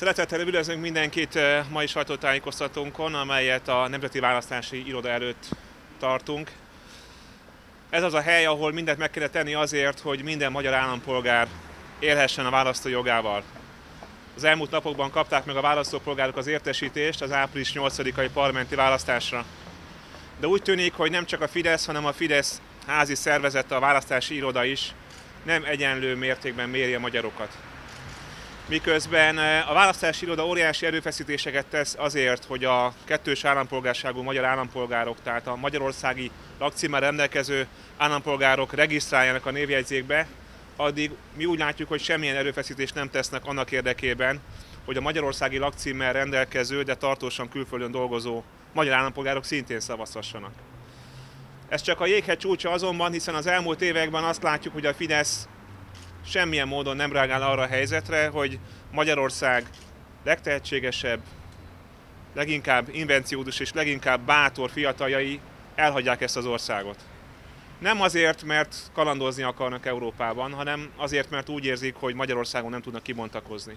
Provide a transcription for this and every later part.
Szeretettel üdvözlünk mindenkit mai sajtótájékoztatónkon, amelyet a Nemzeti Választási Iroda előtt tartunk. Ez az a hely, ahol mindent meg kell tenni azért, hogy minden magyar állampolgár élhessen a választójogával. Az elmúlt napokban kapták meg a választópolgárok az értesítést az április 8-ai parlamenti választásra. De úgy tűnik, hogy nem csak a Fidesz, hanem a Fidesz házi szervezete, a választási iroda is nem egyenlő mértékben méri a magyarokat. Miközben a választási iroda óriási erőfeszítéseket tesz azért, hogy a kettős állampolgárságú magyar állampolgárok, tehát a magyarországi lakcímmel rendelkező állampolgárok regisztráljanak a névjegyzékbe, addig mi úgy látjuk, hogy semmilyen erőfeszítést nem tesznek annak érdekében, hogy a magyarországi lakcímmel rendelkező, de tartósan külföldön dolgozó magyar állampolgárok szintén szavazhassanak. Ez csak a jéghegy csúcsa azonban, hiszen az elmúlt években azt látjuk, hogy a Fidesz semmilyen módon nem reagál arra a helyzetre, hogy Magyarország legtehetségesebb, leginkább invenciódus és leginkább bátor fiataljai elhagyják ezt az országot. Nem azért, mert kalandozni akarnak Európában, hanem azért, mert úgy érzik, hogy Magyarországon nem tudnak kibontakozni.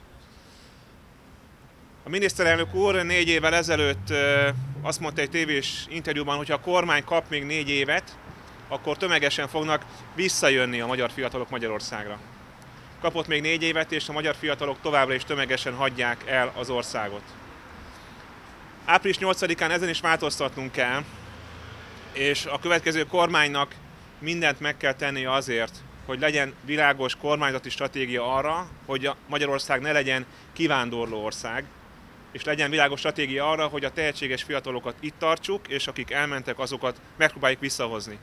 A miniszterelnök úr 4 évvel ezelőtt azt mondta egy tévés interjúban, hogy ha a kormány kap még 4 évet, akkor tömegesen fognak visszajönni a magyar fiatalok Magyarországra. Kapott még 4 évet, és a magyar fiatalok továbbra is tömegesen hagyják el az országot. Április 8-án ezen is változtatnunk kell, és a következő kormánynak mindent meg kell tennie azért, hogy legyen világos kormányzati stratégia arra, hogy a Magyarország ne legyen kivándorló ország, és legyen világos stratégia arra, hogy a tehetséges fiatalokat itt tartsuk, és akik elmentek, azokat megpróbáljuk visszahozni.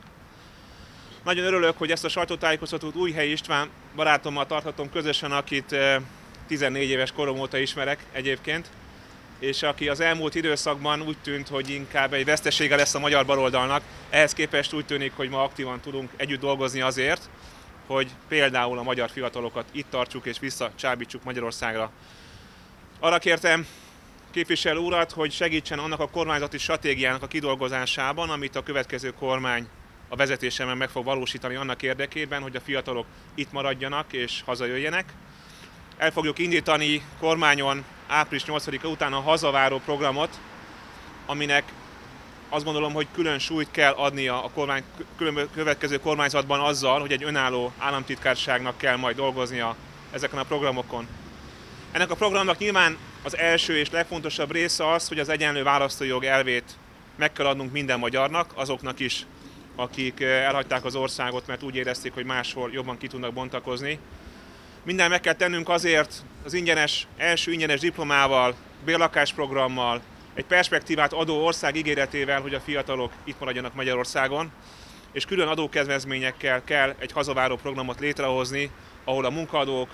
Nagyon örülök, hogy ezt a sajtótájékoztatót Újhelyi István barátommal tarthatom közösen, akit 14 éves korom óta ismerek egyébként, és aki az elmúlt időszakban úgy tűnt, hogy inkább egy vesztesége lesz a magyar baloldalnak. Ehhez képest úgy tűnik, hogy ma aktívan tudunk együtt dolgozni azért, hogy például a magyar fiatalokat itt tartsuk és visszacsábítsuk Magyarországra. Arra kértem képviselő urat, hogy segítsen annak a kormányzati stratégiának a kidolgozásában, amit a következő kormány a vezetésemben meg fog valósítani annak érdekében, hogy a fiatalok itt maradjanak és hazajöjjenek. El fogjuk indítani kormányon április 8-a után a hazaváró programot, aminek azt gondolom, hogy külön súlyt kell adnia a következő kormányzatban azzal, hogy egy önálló államtitkárságnak kell majd dolgoznia ezeken a programokon. Ennek a programnak nyilván az első és legfontosabb része az, hogy az egyenlő választójog elvét meg kell adnunk minden magyarnak, azoknak is, akik elhagyták az országot, mert úgy érezték, hogy máshol jobban ki tudnak bontakozni. Mindent meg kell tennünk azért az első ingyenes diplomával, bérlakásprogrammal, egy perspektívát adó ország ígéretével, hogy a fiatalok itt maradjanak Magyarországon, és külön adókedvezményekkel kell egy hazaváró programot létrehozni, ahol a munkaadók,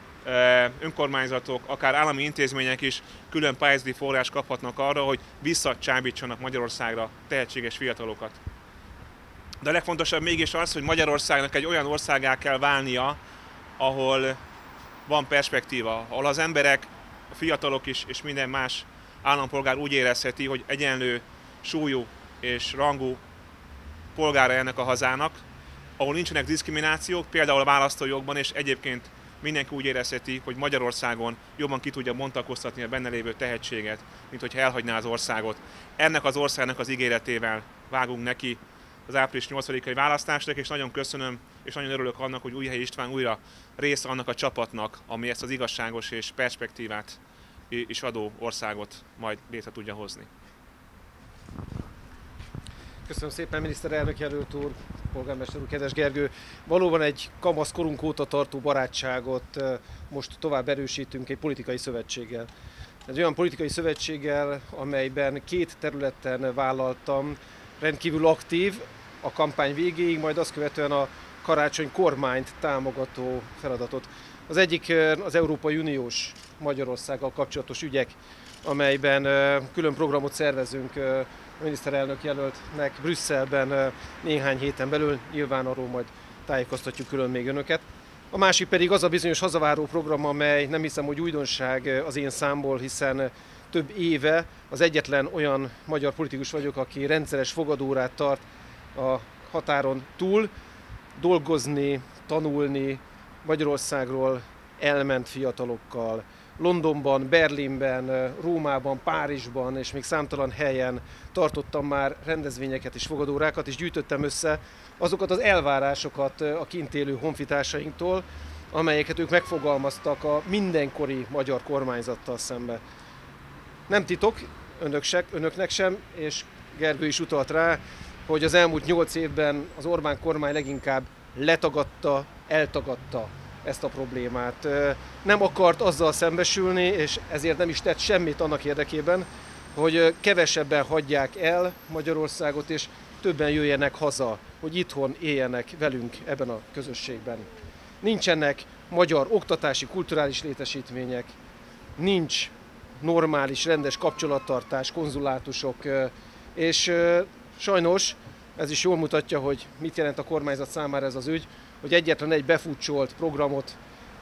önkormányzatok, akár állami intézmények is külön pályázati forrás kaphatnak arra, hogy visszacsábítsanak Magyarországra tehetséges fiatalokat. De a legfontosabb mégis az, hogy Magyarországnak egy olyan országgá kell válnia, ahol van perspektíva, ahol az emberek, a fiatalok is és minden más állampolgár úgy érezheti, hogy egyenlő súlyú és rangú polgára ennek a hazának, ahol nincsenek diszkriminációk, például a választójogban, és egyébként mindenki úgy érezheti, hogy Magyarországon jobban ki tudja bontakoztatni a benne lévő tehetséget, mint hogyha elhagyná az országot. Ennek az országnak az ígéretével vágunk neki az április 8-ai választásnak, és nagyon köszönöm, és nagyon örülök annak, hogy Újhelyi István újra része annak a csapatnak, ami ezt az igazságos és perspektívát is adó országot majd létre tudja hozni. Köszönöm szépen, miniszterelnök jelölt úr, polgármester úr, kedves Gergő. Valóban egy kamaszkorunk óta tartó barátságot most tovább erősítünk egy politikai szövetséggel. Egy olyan politikai szövetséggel, amelyben 2 területen vállaltam rendkívül aktív a kampány végéig, majd azt követően a karácsony kormányt támogató feladatot. Az egyik az Európai Uniós Magyarországgal kapcsolatos ügyek, amelyben külön programot szervezünk a miniszterelnök jelöltnek Brüsszelben néhány héten belül, nyilván arról majd tájékoztatjuk külön még önöket. A másik pedig az a bizonyos hazaváró program, amely nem hiszem, hogy újdonság az én számból, hiszen több éve az egyetlen olyan magyar politikus vagyok, aki rendszeres fogadórát tart a határon túl, dolgozni, tanulni, Magyarországról elment fiatalokkal, Londonban, Berlinben, Rómában, Párizsban és még számtalan helyen tartottam már rendezvényeket és fogadórákat, és gyűjtöttem össze azokat az elvárásokat a kint élő honfitársainktól, amelyeket ők megfogalmaztak a mindenkori magyar kormányzattal szembe. Nem titok, önöknek sem, és Gergő is utalt rá, hogy az elmúlt 8 évben az Orbán kormány leginkább letagadta, eltagadta ezt a problémát. Nem akart azzal szembesülni, és ezért nem is tett semmit annak érdekében, hogy kevesebben hagyják el Magyarországot, és többen jöjjenek haza, hogy itthon éljenek velünk ebben a közösségben. Nincsenek magyar oktatási, kulturális létesítmények, nincs normális, rendes kapcsolattartás, konzulátusok, és sajnos ez is jól mutatja, hogy mit jelent a kormányzat számára ez az ügy, hogy egyetlen egy befutcsolt programot,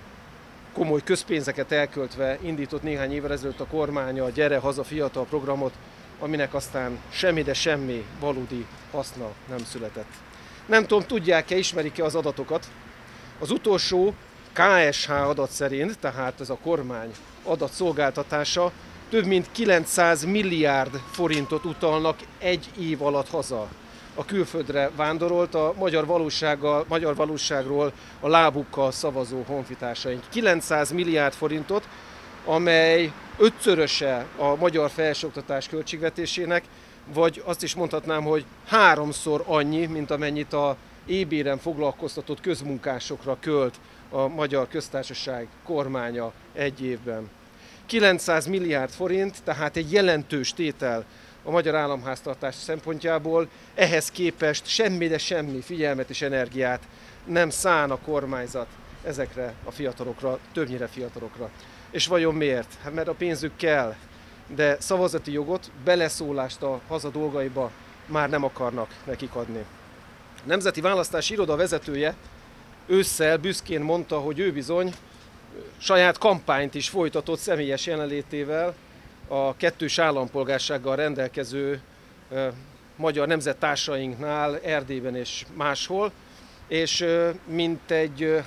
komoly közpénzeket elköltve indított néhány évvel ezelőtt a kormány, a Gyere Haza Fiatal programot, aminek aztán semmi, de semmi valódi haszna nem született. Nem tudom, tudják-e, ismerik-e az adatokat? Az utolsó KSH adat szerint, tehát ez a kormány adatszolgáltatása, több mint 900 milliárd forintot utalnak egy év alatt haza. A külföldre vándorolt, a magyar valóságról a lábukkal szavazó honfitársaink. 900 milliárd forintot, amely 5-szöröse a magyar felsőoktatás költségvetésének, vagy azt is mondhatnám, hogy 3-szor annyi, mint amennyit a EB-ren foglalkoztatott közmunkásokra költ a Magyar Köztársaság kormánya egy évben. 900 milliárd forint, tehát egy jelentős tétel a magyar államháztartás szempontjából, ehhez képest semmi, de semmi figyelmet és energiát nem szán a kormányzat ezekre a fiatalokra, többnyire fiatalokra. És vajon miért? Hát mert a pénzük kell, de szavazati jogot, beleszólást a haza dolgaiba már nem akarnak nekik adni. A Nemzeti Választási Iroda vezetője ősszel büszkén mondta, hogy ő bizony saját kampányt is folytatott személyes jelenlétével a kettős állampolgársággal rendelkező magyar nemzettársainknál, Erdélyben és máshol, és mintegy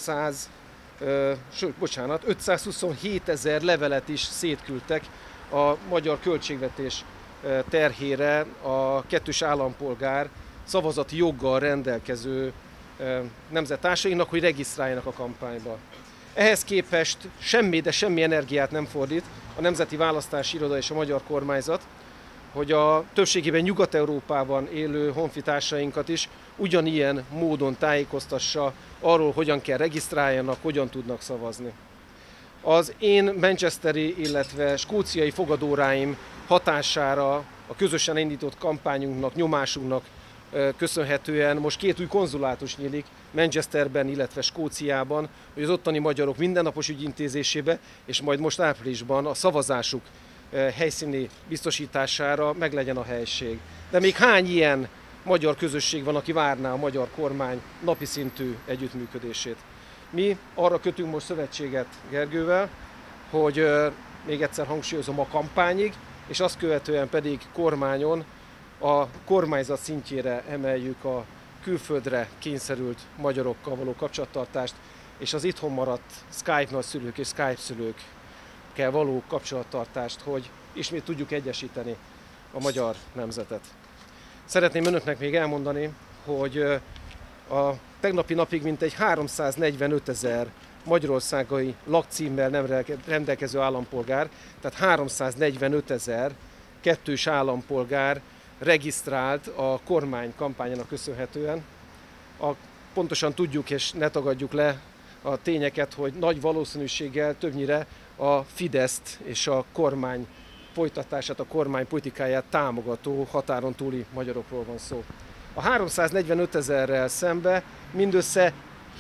527 000 levelet is szétküldtek a magyar költségvetés terhére a kettős állampolgár szavazati joggal rendelkező nemzettársainknak, hogy regisztráljanak a kampányba. Ehhez képest semmi, de semmi energiát nem fordít a Nemzeti Választási Iroda és a magyar kormányzat, hogy a többségében Nyugat-Európában élő honfitársainkat is ugyanilyen módon tájékoztassa arról, hogyan kell regisztráljanak, hogyan tudnak szavazni. Az én manchesteri, illetve skóciai fogadóráim hatására a közösen indított kampányunknak, nyomásunknak köszönhetően most 2 új konzulátus nyílik Manchesterben, illetve Skóciában, hogy az ottani magyarok mindennapos ügyintézésébe, és majd most áprilisban a szavazásuk helyszíni biztosítására meglegyen a helység. De még hány ilyen magyar közösség van, aki várná a magyar kormány napi szintű együttműködését? Mi arra kötünk most szövetséget Gergővel, hogy még egyszer hangsúlyozom, a kampányig, és azt követően pedig kormányon a kormányzat szintjére emeljük a külföldre kényszerült magyarokkal való kapcsolattartást, és az itthon maradt Skype nagyszülők és Skype szülőkkel való kapcsolattartást, hogy ismét tudjuk egyesíteni a magyar nemzetet. Szeretném önöknek még elmondani, hogy a tegnapi napig mintegy 345 000 magyarországi lakcímmel nem rendelkező állampolgár, tehát 345 000 kettős állampolgár regisztrált a kormány kampányának köszönhetően. Pontosan tudjuk és ne tagadjuk le a tényeket, hogy nagy valószínűséggel többnyire a Fideszt és a kormány folytatását, a kormány politikáját támogató határon túli magyarokról van szó. A 345 000-rel szembe mindössze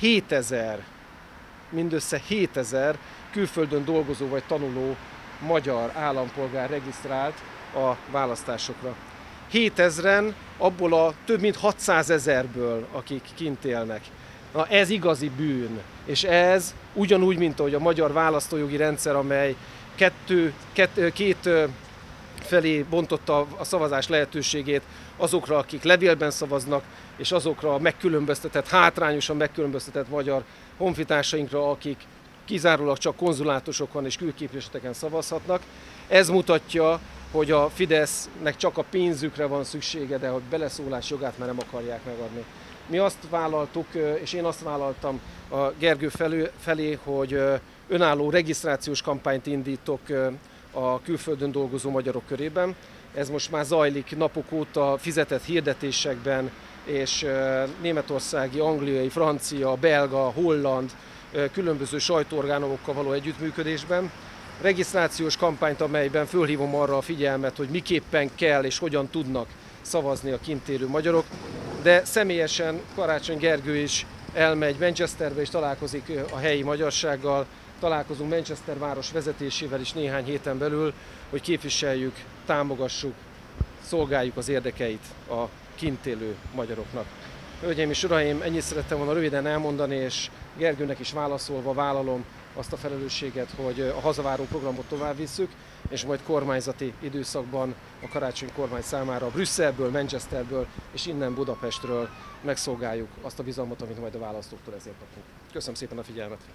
7000 külföldön dolgozó vagy tanuló magyar állampolgár regisztrált a választásokra. 7000-en abból a több mint 600 000-ből, akik kint élnek. Na, ez igazi bűn, és ez ugyanúgy, mint ahogy a magyar választójogi rendszer, amely két felé bontotta a szavazás lehetőségét azokra, akik levélben szavaznak, és azokra a megkülönböztetett, hátrányosan megkülönböztetett magyar honfitársainkra, akik kizárólag csak konzulátusokon és külképviseleteken szavazhatnak. Ez mutatja, hogy a Fidesznek csak a pénzükre van szüksége, de hogy beleszólás jogát már nem akarják megadni. Mi azt vállaltuk, és én azt vállaltam a Gergő felé, hogy önálló regisztrációs kampányt indítok a külföldön dolgozó magyarok körében. Ez most már zajlik napok óta fizetett hirdetésekben, és németországi, angliai, francia, belga, holland, különböző sajtóorgánumokkal való együttműködésben. Regisztrációs kampányt, amelyben fölhívom arra a figyelmet, hogy miképpen kell és hogyan tudnak szavazni a kint élő magyarok, de személyesen Karácsony Gergő is elmegy Manchesterbe és találkozik a helyi magyarsággal, találkozunk Manchester város vezetésével is néhány héten belül, hogy képviseljük, támogassuk, szolgáljuk az érdekeit a kint élő magyaroknak. Hölgyeim és uraim, ennyit szerettem volna röviden elmondani, és Gergőnek is válaszolva vállalom azt a felelősséget, hogy a hazaváró programot tovább visszük, és majd kormányzati időszakban a Karácsony kormány számára Brüsszelből, Manchesterből és innen Budapestről megszolgáljuk azt a bizalmat, amit majd a választóktól ezért kapunk. Köszönöm szépen a figyelmet!